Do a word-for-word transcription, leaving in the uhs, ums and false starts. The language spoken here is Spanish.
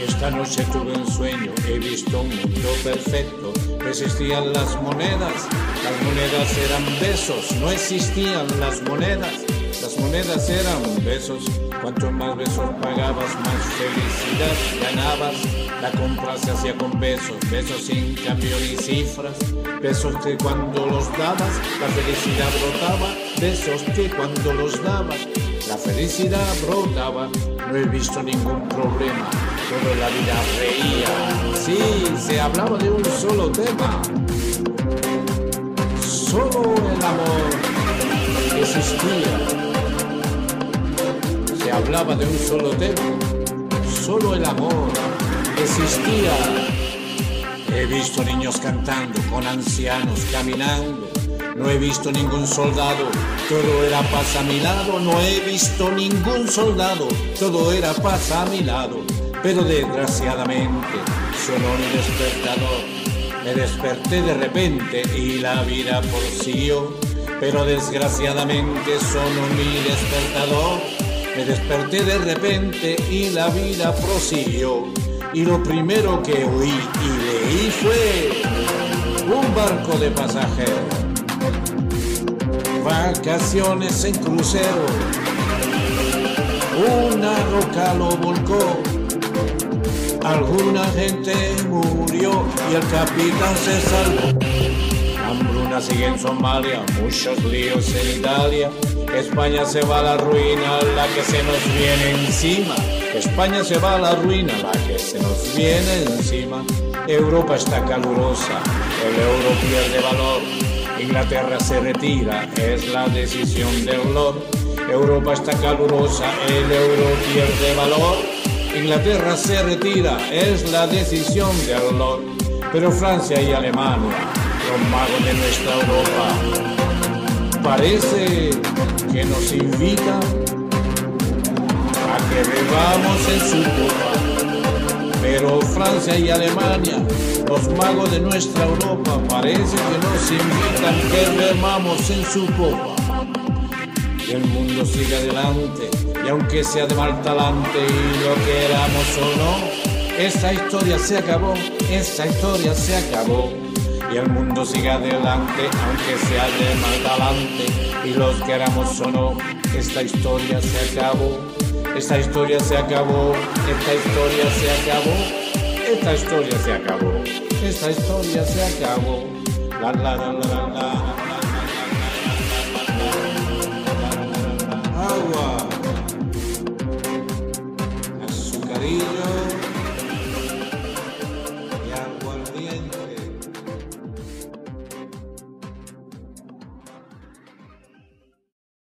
Esta noche tuve un sueño, he visto un mundo perfecto. No existían las monedas, las monedas eran besos. No existían las monedas, las monedas eran besos. Cuanto más besos pagabas, más felicidad ganabas. La compra se hacía con besos, besos sin cambio ni cifras. Besos que cuando los dabas, la felicidad brotaba. Besos que cuando los dabas, la felicidad brotaba. No he visto ningún problema, toda la vida reía. Sí, se hablaba de un solo tema. Solo el amor existía. Se hablaba de un solo tema. Solo el amor existía. He visto niños cantando, con ancianos caminando. No he visto ningún soldado, todo era paz a mi lado. No he visto ningún soldado, todo era paz a mi lado. Pero desgraciadamente sonó mi despertador. Me desperté de repente y la vida prosiguió. Pero desgraciadamente sonó mi despertador. Me desperté de repente y la vida prosiguió. Y lo primero que oí y leí fue un barco de pasajeros, vacaciones en crucero. Una roca lo volcó, alguna gente murió y el capitán se salvó. Hambruna sigue en Somalia, muchos líos en Italia. España se va a la ruina, la que se nos viene encima. España se va a la ruina, la que se nos viene encima. Europa está calurosa, el euro pierde valor. Inglaterra se retira, es la decisión del Lord. Europa está calurosa, el euro pierde valor. Inglaterra se retira, es la decisión del Lord. Pero Francia y Alemania, los magos de nuestra Europa, parece que nos invitan a que bebamos en su copa. Pero Francia y Alemania, los magos de nuestra Europa, parece que nos invitan a que bebamos en su copa. Y el mundo sigue adelante, y aunque sea de mal talante y lo queramos o no, esa historia se acabó, esa historia se acabó. Y el mundo sigue adelante, aunque sea de mal talante y los queramos o no, esta historia se acabó, esta historia se acabó, esta historia se acabó, esta historia se acabó, esta historia se acabó. La la la la la. Agua, azucarillo.